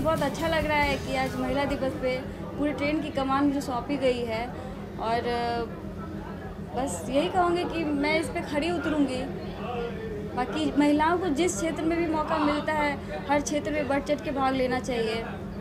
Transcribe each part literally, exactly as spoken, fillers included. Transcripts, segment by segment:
बहुत अच्छा लग रहा है कि आज महिला दिवस पे पूरे ट्रेन की कमान मुझे सौंपी गई है और बस यही कहूँगी कि मैं इस पे खड़ी उतरूँगी। बाकी महिलाओं को जिस क्षेत्र में भी मौका मिलता है हर क्षेत्र में बढ़ चढ़ के भाग लेना चाहिए।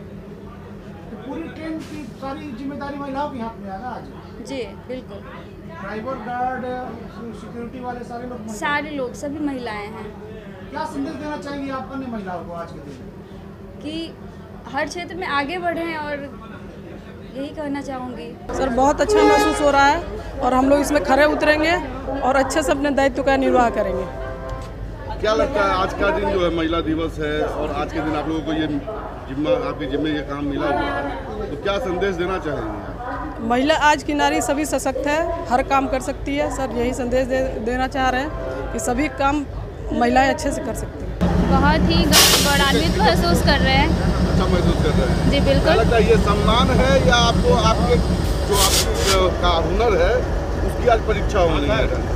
तो पूरी ट्रेन की सारी जिम्मेदारी महिलाओं के हाथ में है ना आज? जी बिल्कुल। ड्राइवर, गार्ड, सिक्योरिटी वाले सारे लोग सारे लोग सभी महिलाएं हैं। क्या संदेश देना चाहेंगे आप अन्य महिलाओं को आज के दिन? कि हर क्षेत्र में आगे बढ़ें और यही कहना चाहूँगी। सर बहुत अच्छा महसूस हो रहा है और हम लोग इसमें खरे उतरेंगे और अच्छे से अपने दायित्व का निर्वाह करेंगे। क्या लगता है आज का दिन जो है महिला दिवस है और आज के दिन आप लोगों को ये जिम्मा आपके जिम्मे ये काम मिला हुआ है, तो क्या संदेश देना चाहेंगे? महिला आज की नारी सभी सशक्त है, हर काम कर सकती है। सर यही संदेश दे, देना चाह रहे हैं कि सभी काम महिलाएं अच्छे से कर सकती हैं। बहुत ही गौरवान्वित महसूस कर रहे हैं। अच्छा महसूस कर रहे हैं? जी बिल्कुल। क्या लगता है ये सम्मान है या आपको आपके जो आपका हुनर है उसकी आज परीक्षा होनी है ढंग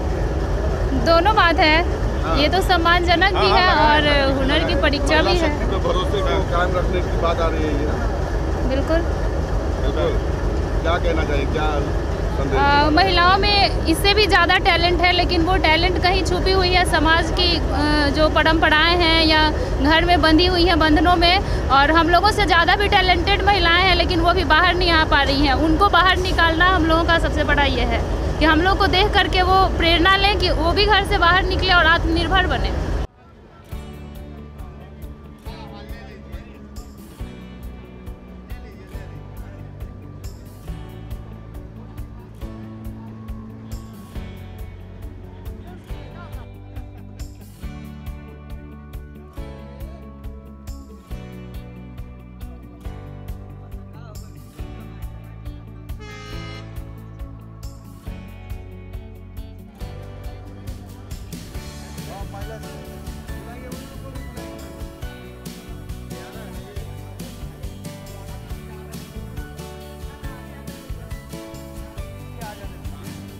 से? दोनों बात है। हाँ। ये तो सम्मानजनक भी है और हुनर की परीक्षा भी है। तो भरोसे को कायम रखने की बात आ रही है ये। बिल्कुल बिल्कुल। क्या कहना चाहिए, क्या आ, महिलाओं में इससे भी ज़्यादा टैलेंट है, लेकिन वो टैलेंट कहीं छुपी हुई है समाज की जो परंपराएं हैं या घर में बंधी हुई हैं बंधनों में। और हम लोगों से ज़्यादा भी टैलेंटेड महिलाएं हैं लेकिन वो भी बाहर नहीं आ पा रही हैं। उनको बाहर निकालना हम लोगों का सबसे बड़ा ये है कि हम लोग को देख करके वो प्रेरणा लें कि वो भी घर से बाहर निकले और आत्मनिर्भर बने।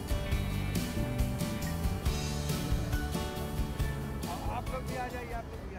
आप लोग भी आ जाइए आप लोग।